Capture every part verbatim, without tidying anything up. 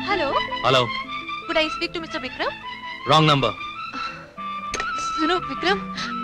Hello hello could I speak to mister Vikram? Wrong number. सुनो विक्रम,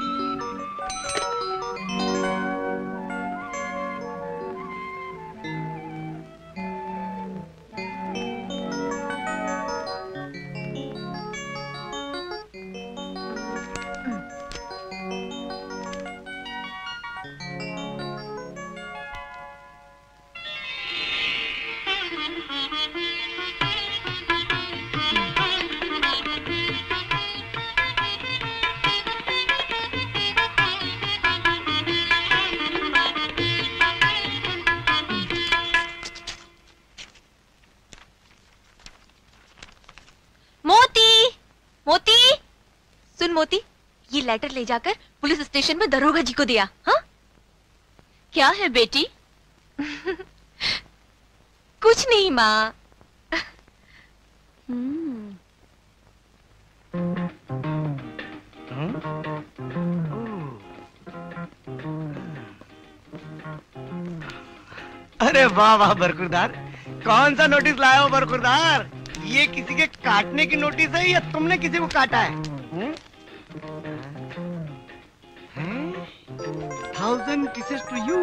मोती, ये लेटर ले जाकर पुलिस स्टेशन में दरोगा जी को दिया। हाँ? क्या है बेटी? कुछ नहीं माँ। अरे वाह वाह बरखुरदार, कौन सा नोटिस लाया हो बरखुरदार? ये किसी के काटने की नोटिस है या तुमने किसी को काटा है? Thousand kisses to you.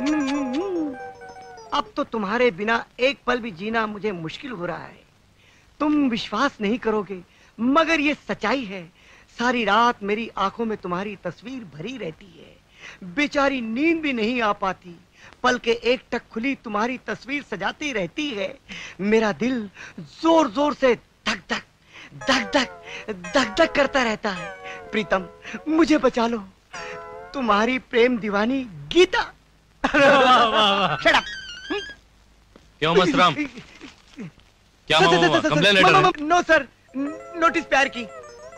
अब तो तुम्हारे बिना एक पल भी जीना मुझे मुश्किल हो रहा है। तुम विश्वास नहीं करोगे मगर ये सच्चाई है। सारी रात मेरी आंखों में तुम्हारी तस्वीर भरी रहती है। बेचारी नींद भी नहीं आ पाती। पल के एक टक खुली तुम्हारी तस्वीर सजाती रहती है। मेरा दिल जोर जोर से धक धक धक धक धक धक करता रहता है। प्रीतम मुझे बचा लो। तुम्हारी प्रेम दीवानी गीता। वाह वाह वाह। Shut up. क्यों मस्तराम? क्या मामला? कंप्लेन लेटर है? नो सर, नोटिस प्यार की।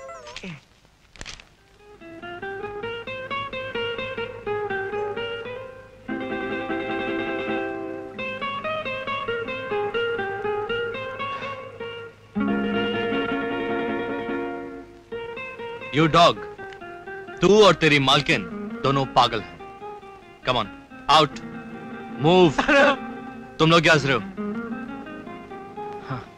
यू डॉग, तू और तेरी मालकिन दोनों पागल हैं। Come on out, move. तुम लोग क्या हंस रहे हो? हाँ।